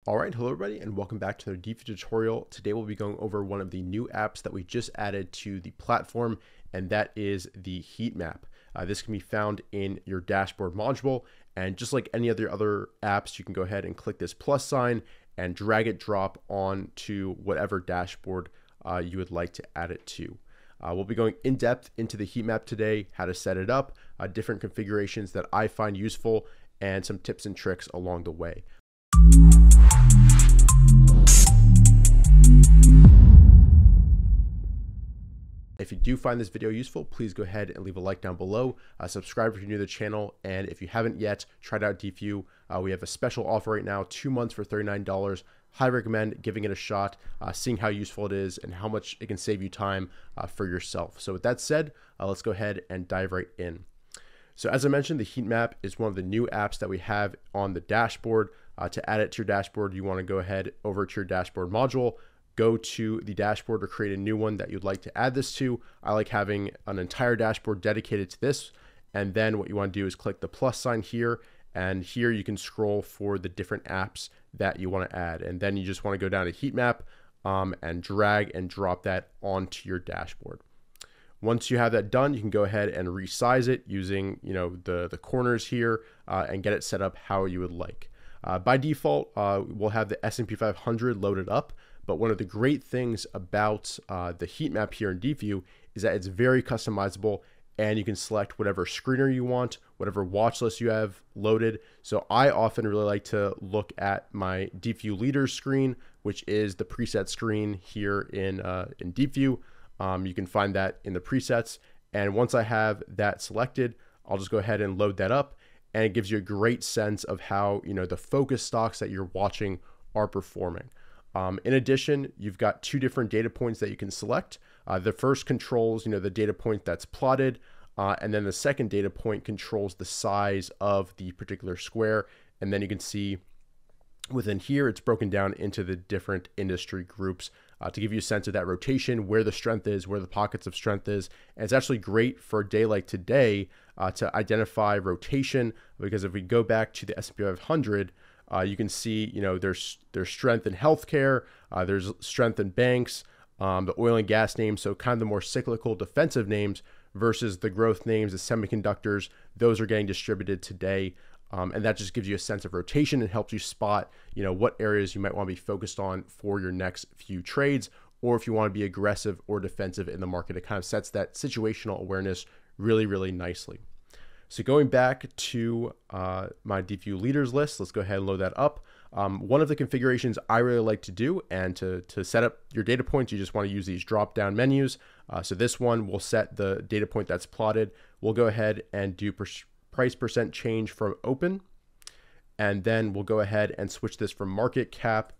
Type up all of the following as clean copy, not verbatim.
All right, hello everybody, and welcome back to another Deepvue tutorial. Today we'll be going over one of the new apps that we just added to the platform, and that is the Heatmap. This can be found in your dashboard module, and just like any other apps, you can go ahead and click this plus sign and drag it drop onto whatever dashboard you would like to add it to. We'll be going in depth into the Heatmap today, how to set it up, different configurations that I find useful, and some tips and tricks along the way. If you do find this video useful, please go ahead and leave a like down below. Subscribe if you're new to the channel, and if you haven't yet, tried out Deepvue. We have a special offer right now, 2 months for $39. Highly recommend giving it a shot, seeing how useful it is and how much it can save you time for yourself. So with that said, let's go ahead and dive right in. So as I mentioned, the Heatmap is one of the new apps that we have on the dashboard. To add it to your dashboard, you want to go ahead over to your dashboard module, go to the dashboard or create a new one that you'd like to add this to. I like having an entire dashboard dedicated to this. And then what you want to do is click the plus sign here, and here you can scroll for the different apps that you want to add. And then you just want to go down to Heatmap and drag and drop that onto your dashboard. Once you have that done, you can go ahead and resize it using the corners here and get it set up how you would like. By default, we'll have the S&P 500 loaded up, but one of the great things about the Heatmap here in Deepvue is that it's very customizable, and you can select whatever screener you want, whatever watch list you have loaded. So I often really like to look at my Deepvue Leaders screen, which is the preset screen here in Deepvue. You can find that in the presets, and once I have that selected, I'll just go ahead and load that up, and it gives you a great sense of how the focus stocks that you're watching are performing. In addition, you've got 2 different data points that you can select. The first controls the data point that's plotted, and then the second data point controls the size of the particular square. And then you can see within here, it's broken down into the different industry groups to give you a sense of that rotation, where the strength is, where the pockets of strength is. And it's actually great for a day like today to identify rotation, because if we go back to the S&P 500, you can see there's strength in healthcare, there's strength in banks, the oil and gas names, so kind of the more cyclical defensive names versus the growth names, the semiconductors. Those are getting distributed today. And that just gives you a sense of rotation and helps you spot, what areas you might want to be focused on for your next few trades, or if you want to be aggressive or defensive in the market. It kind of sets that situational awareness really, really nicely. So going back to my Deepvue Leaders list, let's go ahead and load that up. One of the configurations I really like to do, and to set up your data points, you just want to use these drop-down menus. So this one will set the data point that's plotted. We'll go ahead and do price percent change from open, and then we'll go ahead and switch this from market cap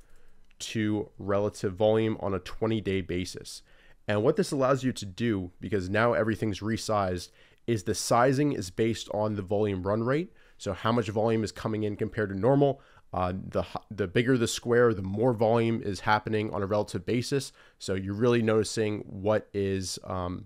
to relative volume on a 20-day basis. And what this allows you to do, because now everything's resized, is the sizing is based on the volume run rate. So how much volume is coming in compared to normal. The bigger the square, the more volume is happening on a relative basis. So you're really noticing what is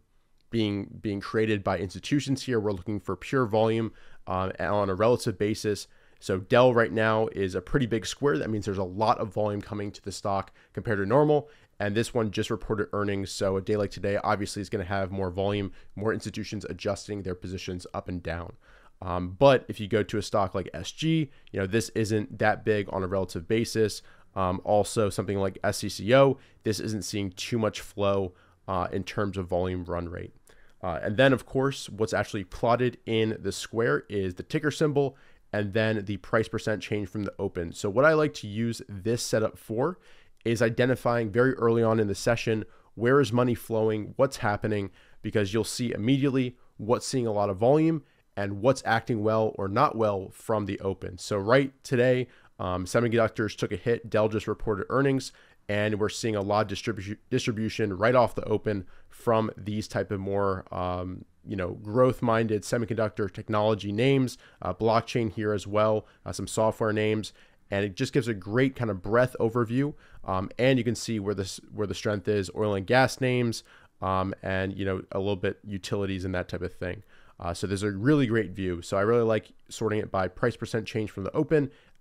being created by institutions here. We're looking for pure volume on a relative basis. So Dell right now is a pretty big square. That means there's a lot of volume coming to the stock compared to normal. And this one just reported earnings. So a day like today, obviously, is going to have more volume, more institutions adjusting their positions up and down. But if you go to a stock like SG, this isn't that big on a relative basis. Also, something like SCCO, this isn't seeing too much flow in terms of volume run rate. And then, of course, what's actually plotted in the square is the ticker symbol and then the price percent change from the open. So what I like to use this setup for is identifying very early on in the session, where is money flowing, what's happening, because you'll see immediately what's seeing a lot of volume and what's acting well or not well from the open. So right today, semiconductors took a hit. Dell just reported earnings, and we're seeing a lot of distribution right off the open from these type of more growth-minded semiconductor technology names, blockchain here as well, some software names. And it just gives a great kind of breadth overview. And you can see where the strength is, oil and gas names, and a little bit utilities and that type of thing. So there's a really great view. So I really like sorting it by price percent change from the open,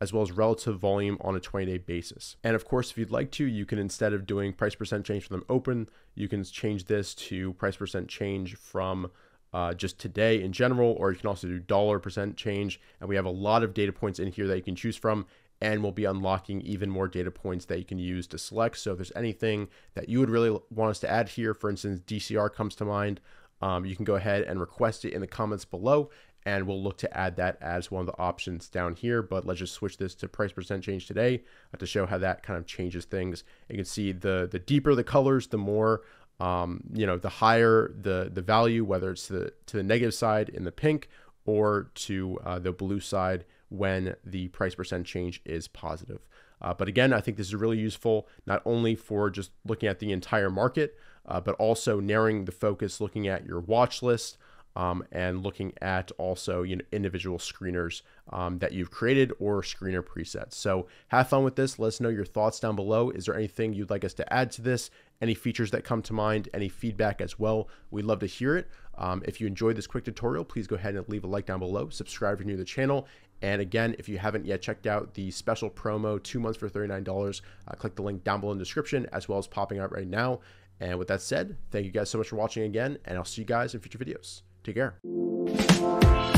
as well as relative volume on a 20-day basis. And of course, if you'd like to, you can, instead of doing price percent change from them open, you can change this to price percent change from just today in general, or you can also do $% change. And we have a lot of data points in here that you can choose from, and we'll be unlocking even more data points that you can use to select. So if there's anything that you would really want us to add here, for instance, DCR comes to mind, you can go ahead and request it in the comments below, and we'll look to add that as one of the options down here. But let's just switch this to price percent change today to show how that kind of changes things. You can see the deeper the colors, the more, the higher the value, whether it's to the negative side in the pink or to the blue side when the price percent change is positive. But again, I think this is really useful, not only for just looking at the entire market, but also narrowing the focus, looking at your watch list, and looking at also individual screeners that you've created or screener presets. So have fun with this. Let us know your thoughts down below. Is there anything you'd like us to add to this? Any features that come to mind? Any feedback as well? We'd love to hear it. If you enjoyed this quick tutorial, please go ahead and leave a like down below. Subscribe if you're new to the channel. And again, if you haven't yet checked out the special promo, 2 months for $39, click the link down below in the description, as well as popping out right now. And with that said, thank you guys so much for watching again, and I'll see you guys in future videos. Take care.